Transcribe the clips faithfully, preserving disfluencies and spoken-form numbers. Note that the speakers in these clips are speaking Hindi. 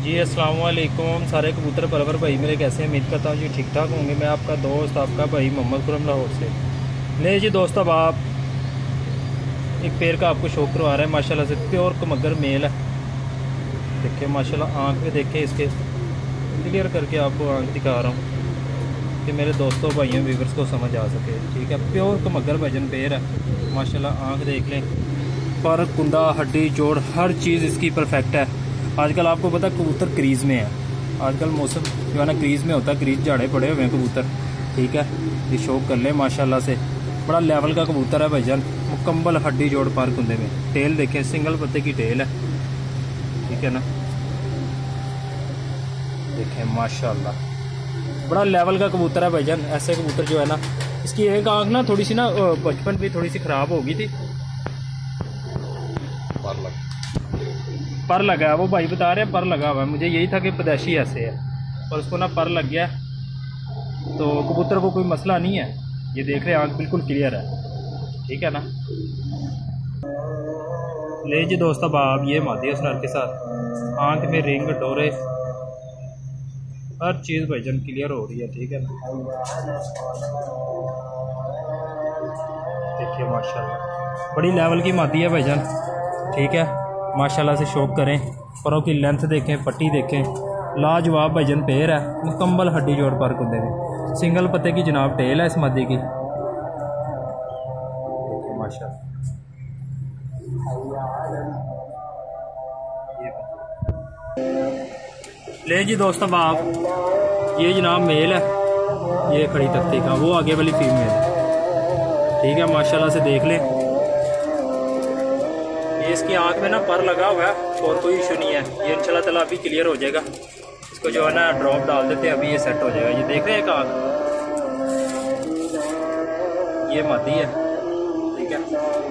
जी अस्सलाम वालेकुम सारे कबूतर परवर भाई मेरे कैसे हैं। उम्मीद करता हूँ जी ठीक ठाक होंगे। मैं आपका दोस्त आपका भाई मोहम्मद खुरम लाहौर से। ले जी दोस्त, अब आप एक पेड़ का आपको शौक करवा रहे हैं माशाल्लाह से। प्योर कमगर मेल है। देखिए माशाल्लाह आँख में देखें इसके, क्लियर करके आपको आँख दिखा रहा हूँ कि मेरे दोस्तों भाइयों व्यूवर्स को समझ आ सके। ठीक है, प्योर कमगर भजन पेड़ है माशाल्लाह। आँख देख लें, पर कुंदा हड्डी जोड़ हर चीज़ इसकी परफेक्ट है। आजकल आपको पता है कबूतर क्रीज़ में है। आजकल मौसम जो है ना क्रीज़ में होता है, क्रीज़ झाड़े पड़े हुए हैं कबूतर। ठीक है, ये शौक कर ले माशाल्लाह से। बड़ा लेवल का कबूतर है भाईजान, मुकम्मल हड्डी जोड़ पार कुंदे में। टेल देखें, सिंगल पत्ते की टेल है। ठीक है ना, देखें माशाल्लाह बड़ा लेवल का कबूतर है भाईजान। ऐसे कबूतर जो है ना, इसकी एक आँख ना थोड़ी सी ना बचपन भी थोड़ी सी ख़राब हो गई थी, पर लगा है। वो भाई बता रहे हैं पर लगा हुआ है। मुझे यही था कि पैदाइशी ऐसे है, पर उसको ना पर लग गया, तो कबूतर को कोई मसला नहीं है। ये देख रहे हैं आँख बिल्कुल क्लियर है। ठीक है ना। ले जी दोस्त, अब आप ये मादी उस नर के साथ आँख में रिंग डोरे हर चीज़ भाईजान क्लियर हो रही है। ठीक है ना, देखिए माशाल्लाह बड़ी लेवल की मादी है भाईजान। ठीक है, माशाल्लाह से शौक करें। परों की लेंथ देखें, पट्टी देखें, लाजवाब भाईजान पेड़ है, मुकम्मल हड्डी जोड़ पर कुंदे में। सिंगल पत्ते की जनाब टेल है इस मादी की। देखिए माशाल्लाह, ले जी दोस्त, अब आप ये जनाब मेल है, ये खड़ी तख्ती का, वो आगे वाली फीमेल है। ठीक है, माशाल्लाह से देख लें। ये इसकी आंख में ना पर लगा हुआ है और कोई इशू नहीं है। ये इंशाल्लाह ताला अभी क्लियर हो जाएगा। इसको जो है ना ड्रॉप डाल देते हैं, अभी ये सेट हो जाएगा। ये देख रहे हैं एक आँख, ये मादी है। ठीक है,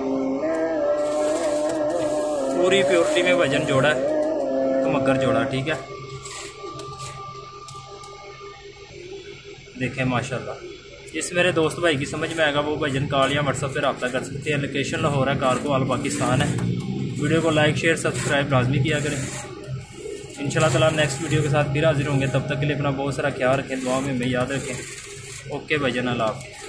पूरी प्योरिटी में वजन जोड़ा है, तो मगर जोड़ा। ठीक है, देखें माशाल्लाह। इस मेरे दोस्त भाई की समझ में आएगा, वो भजन कॉल या व्हाट्सएप पे रब्ता कर सकते हैं। लोकेशन लाहौर है, कारको पाकिस्तान है। वीडियो को लाइक शेयर सब्सक्राइब लाजमी किया करें। इंशाल्लाह ताला नेक्स्ट वीडियो के साथ फिर हाजिर होंगे। तब तक के लिए अपना बहुत सारा ख्याल रखें, दुआ में हमें याद रखें। ओके भजन, अल्लाह हाफ़िज़।